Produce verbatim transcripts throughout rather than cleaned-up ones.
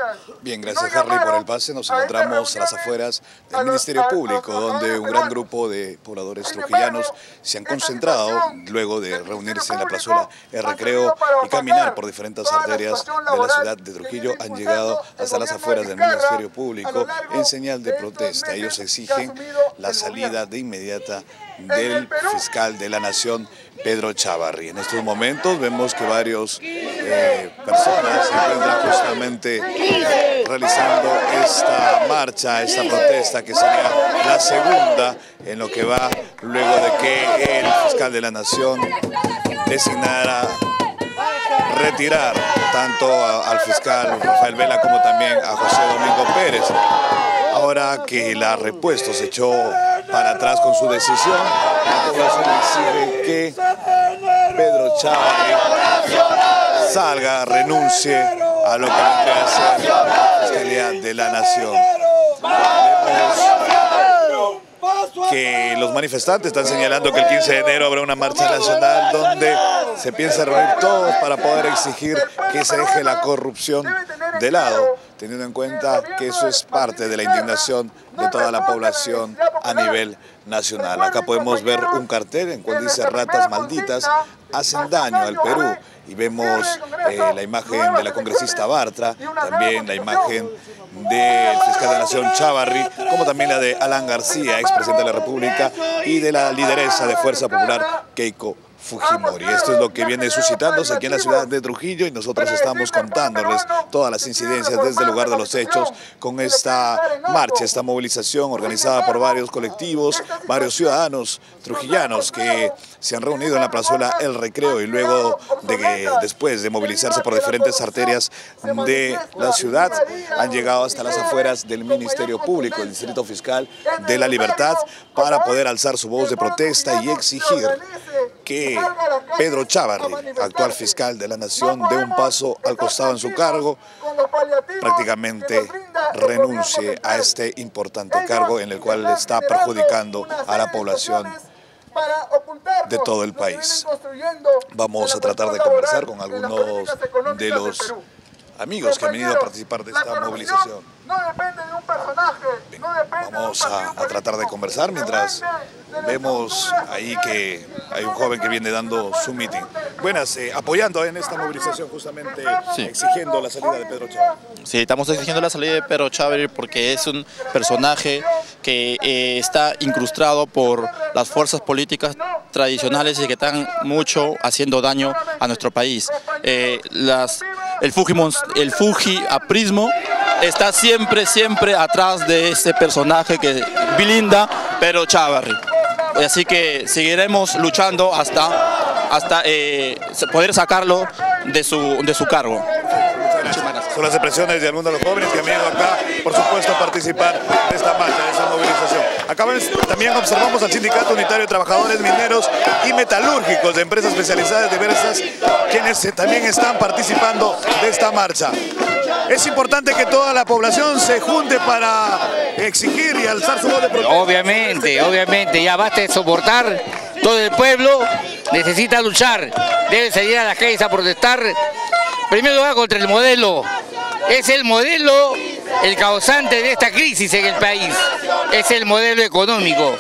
Bien, gracias Harley por el pase. Nos encontramos a las afueras del Ministerio Público, donde un gran grupo de pobladores trujillanos se han concentrado luego de reunirse en la plazuela El Recreo y caminar por diferentes arterias de la ciudad de Trujillo. Han llegado hasta las afueras del Ministerio Público en señal de protesta. Ellos exigen la salida de inmediata del fiscal de la Nación, Pedro Chávarri. En estos momentos vemos que varios eh, personas se encuentran justamente realizando esta marcha, esta protesta, que sería la segunda en lo que va luego de que el fiscal de la Nación designara retirar tanto a, al fiscal Rafael Vela como también a José Domingo Pérez. Ahora que la repuesto se echó para atrás con su decisión, la población exige que Pedro Chávarri salga, renuncie a lo que vendría a ser la Fiscalía de la Nación. Vemos que los manifestantes están señalando que el quince de enero habrá una marcha nacional donde se piensa reunir todos para poder exigir que se deje la corrupción de lado, teniendo en cuenta que eso es parte de la indignación de toda la población a nivel nacional. Acá podemos ver un cartel en cual dice: ratas malditas hacen daño al Perú, y vemos eh, la imagen de la congresista Bartra, también la imagen del fiscal de la Nación Chávarri, como también la de Alan García, expresidente de la República, y de la lideresa de Fuerza Popular, Keiko Fujimori. Esto es lo que viene suscitándose aquí en la ciudad de Trujillo, y nosotros estamos contándoles todas las incidencias desde el lugar de los hechos con esta marcha, esta movilización organizada por varios colectivos, varios ciudadanos trujillanos que se han reunido en la plazuela El Recreo, y luego de que después de movilizarse por diferentes arterias de la ciudad han llegado hasta las afueras del Ministerio Público, el Distrito Fiscal de la Libertad, para poder alzar su voz de protesta y exigir que Pedro Chávarri, actual fiscal de la Nación, dé un paso al costado en su cargo, prácticamente renuncie a este importante cargo en el cual está perjudicando a la población de todo el país. Vamos a tratar de conversar con algunos de los amigos que han venido a participar de esta movilización. Bien, vamos a, a tratar de conversar mientras vemos ahí que hay un joven que viene dando su meeting. Buenas, eh, apoyando en esta movilización justamente, sí, exigiendo la salida de Pedro Chávarri. Sí, estamos exigiendo la salida de Pedro Chávarri porque es un personaje que eh, está incrustado por las fuerzas políticas tradicionales y que están mucho haciendo daño a nuestro país. Eh, las, el, Fujimon, el Fujiaprismo está siempre, siempre atrás de ese personaje que blinda Pedro Chávarri. Así que seguiremos luchando hasta, hasta eh, poder sacarlo de su, de su cargo. Son las expresiones de algunos de los jóvenes que han venido acá, por supuesto, a participar de esta marcha, de esta movilización. Acá también observamos al Sindicato Unitario de Trabajadores Mineros y Metalúrgicos de empresas especializadas diversas, quienes también están participando de esta marcha. Es importante que toda la población se junte para exigir y alzar su voz de protesta. Obviamente, obviamente, ya basta de soportar. Todo el pueblo necesita luchar, debe salir a las calles a protestar. Primero lugar contra el modelo, es el modelo el causante de esta crisis en el país, es el modelo económico.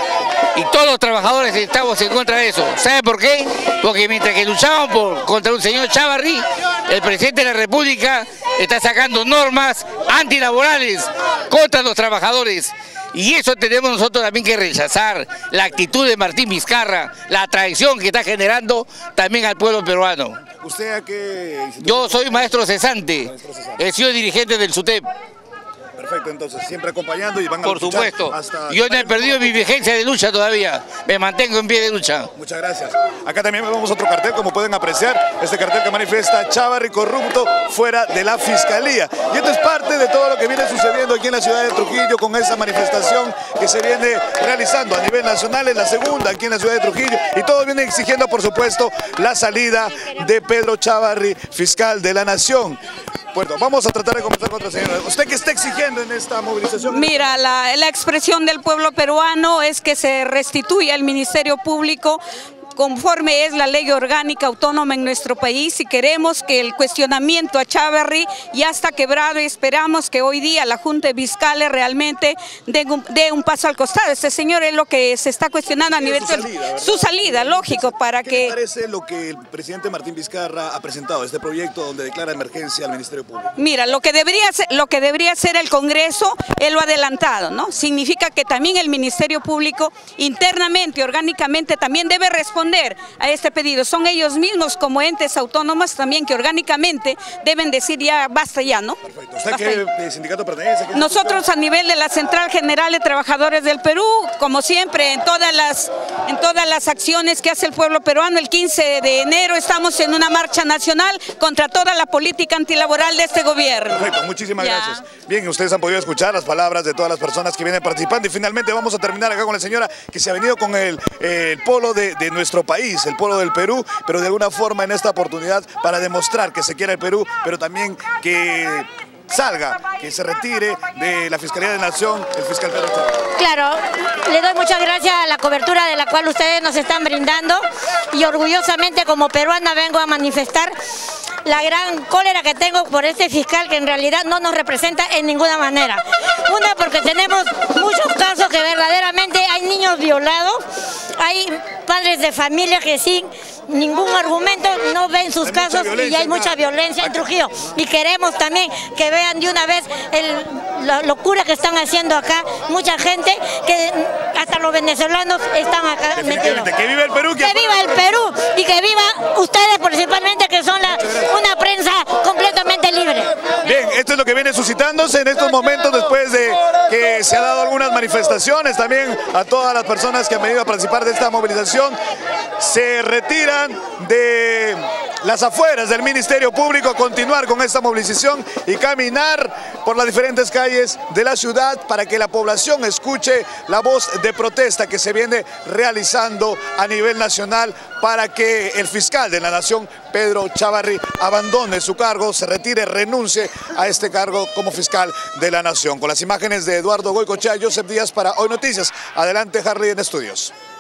Y todos los trabajadores estamos en contra de eso. ¿Sabe por qué? Porque mientras que luchaban por, contra un señor Chávarri, el presidente de la República está sacando normas antilaborales contra los trabajadores. Y eso tenemos nosotros también que rechazar, la actitud de Martín Vizcarra, la traición que está generando también al pueblo peruano. ¿Usted a qué? Yo soy maestro cesante, maestro cesante. He sido dirigente del SUTEP. Perfecto, entonces siempre acompañando y van a Por supuesto, hasta... yo no he perdido mi vigencia de lucha todavía, me mantengo en pie de lucha. Muchas gracias. Acá también vemos otro cartel, como pueden apreciar, este cartel que manifiesta: Chávarri corrupto fuera de la Fiscalía. Y esto es parte de todo lo que viene sucediendo aquí en la ciudad de Trujillo con esa manifestación que se viene realizando a nivel nacional, en la segunda aquí en la ciudad de Trujillo, y todos vienen exigiendo, por supuesto, la salida de Pedro Chávarri, fiscal de la Nación. Bueno, vamos a tratar de conversar con otra señora. ¿Usted qué está exigiendo en esta movilización? Mira, la, la expresión del pueblo peruano es que se restituya el Ministerio Público conforme es la ley orgánica autónoma en nuestro país, y queremos que el cuestionamiento a Chávarri ya está quebrado y esperamos que hoy día la Junta de Fiscales realmente dé un, dé un paso al costado. Este señor es lo que se está cuestionando a nivel su salida, su salida, lógico, para ¿Qué que... le parece lo que el presidente Martín Vizcarra ha presentado, este proyecto donde declara emergencia al Ministerio Público? Mira, lo que debería ser, lo que debería ser el Congreso, él lo ha adelantado, ¿no? Significa que también el Ministerio Público internamente, orgánicamente, también debe responder a este pedido. Son ellos mismos como entes autónomos también que orgánicamente deben decir ya basta ya, ¿no? Perfecto. ¿Usted qué ya. sindicato pertenece? ¿Qué Nosotros a nivel de la Central General de Trabajadores del Perú, como siempre, en todas las, en todas las acciones que hace el pueblo peruano, el quince de enero estamos en una marcha nacional contra toda la política antilaboral de este gobierno. Perfecto, muchísimas ya. gracias. Bien, ustedes han podido escuchar las palabras de todas las personas que vienen participando y finalmente vamos a terminar acá con la señora que se ha venido con el, eh, el polo de, de nuestro país, el polo del Perú, pero de alguna forma en esta oportunidad para demostrar que se quiere el Perú, pero también que salga, que se retire de la Fiscalía de Nación el fiscal Pedro Chávarri. Claro, le doy muchas gracias a la cobertura de la cual ustedes nos están brindando y orgullosamente como peruana vengo a manifestar la gran cólera que tengo por este fiscal que en realidad no nos representa en ninguna manera. Una, porque tenemos muchos casos que verdaderamente hay niños violados, hay padres de familia que sin ningún argumento no ven sus casos y hay mucha violencia en Trujillo. Y queremos también que vean de una vez el, la locura que están haciendo acá mucha gente, que hasta los venezolanos están acá metidos. Que viva el Perú. Que, que viva el Perú y que viva ustedes principalmente, que son la, una prensa completamente libre. Bien, esto es lo que viene suscitándose en estos momentos después de que se han dado algunas manifestaciones, también a todas las personas que han venido a participar de esta movilización. Se retiran de las afueras del Ministerio Público a continuar con esta movilización y caminar por las diferentes calles de la ciudad para que la población escuche la voz de protesta que se viene realizando a nivel nacional para que el fiscal de la Nación, Pedro Chávarri, abandone su cargo, se retire, renuncie a este cargo como fiscal de la Nación. Con las imágenes de Eduardo Goicoechea, Joseph Díaz para Hoy Noticias. Adelante, Harley, en estudios.